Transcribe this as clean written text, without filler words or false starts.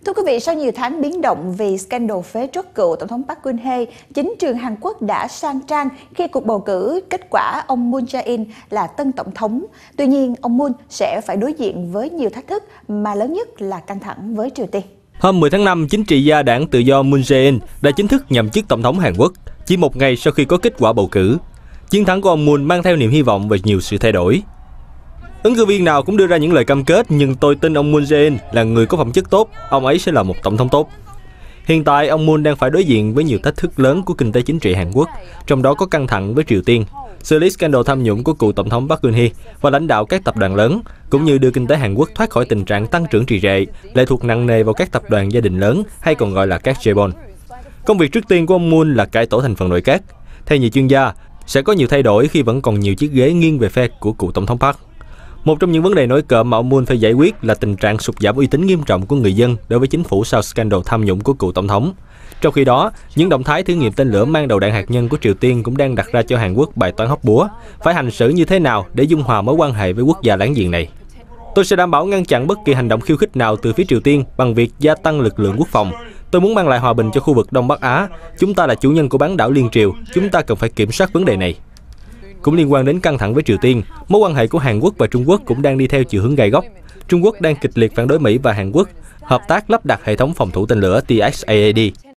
Thưa quý vị, sau nhiều tháng biến động vì scandal phế truất cựu Tổng thống Park Geun-hye, chính trường Hàn Quốc đã sang trang khi cuộc bầu cử kết quả ông Moon Jae-in là tân tổng thống. Tuy nhiên, ông Moon sẽ phải đối diện với nhiều thách thức mà lớn nhất là căng thẳng với Triều Tiên. Hôm 10 tháng 5, chính trị gia đảng Tự do Moon Jae-in đã chính thức nhậm chức tổng thống Hàn Quốc, chỉ một ngày sau khi có kết quả bầu cử. Chiến thắng của ông Moon mang theo niềm hy vọng về nhiều sự thay đổi. Ứng cử viên nào cũng đưa ra những lời cam kết, nhưng tôi tin ông Moon Jae-in là người có phẩm chất tốt, ông ấy sẽ là một tổng thống tốt. Hiện tại, ông Moon đang phải đối diện với nhiều thách thức lớn của kinh tế chính trị Hàn Quốc, trong đó có căng thẳng với Triều Tiên, xử lý scandal tham nhũng của cựu tổng thống Park Geun-hye và lãnh đạo các tập đoàn lớn, cũng như đưa kinh tế Hàn Quốc thoát khỏi tình trạng tăng trưởng trì trệ, lệ thuộc nặng nề vào các tập đoàn gia đình lớn hay còn gọi là các chaebol. Công việc trước tiên của ông Moon là cải tổ thành phần nội các. Theo nhiều chuyên gia, sẽ có nhiều thay đổi khi vẫn còn nhiều chiếc ghế nghiêng về phe của cựu tổng thống Park. Một trong những vấn đề nổi cộm mà ông Moon phải giải quyết là tình trạng sụt giảm uy tín nghiêm trọng của người dân đối với chính phủ sau scandal tham nhũng của cựu tổng thống. Trong khi đó, những động thái thử nghiệm tên lửa mang đầu đạn hạt nhân của Triều Tiên cũng đang đặt ra cho Hàn Quốc bài toán hóc búa, phải hành xử như thế nào để dung hòa mối quan hệ với quốc gia láng giềng này. Tôi sẽ đảm bảo ngăn chặn bất kỳ hành động khiêu khích nào từ phía Triều Tiên bằng việc gia tăng lực lượng quốc phòng. Tôi muốn mang lại hòa bình cho khu vực Đông Bắc Á. Chúng ta là chủ nhân của bán đảo Liên Triều, chúng ta cần phải kiểm soát vấn đề này. Cũng liên quan đến căng thẳng với Triều Tiên, mối quan hệ của Hàn Quốc và Trung Quốc cũng đang đi theo chiều hướng gai góc. Trung Quốc đang kịch liệt phản đối Mỹ và Hàn Quốc hợp tác lắp đặt hệ thống phòng thủ tên lửa THAAD.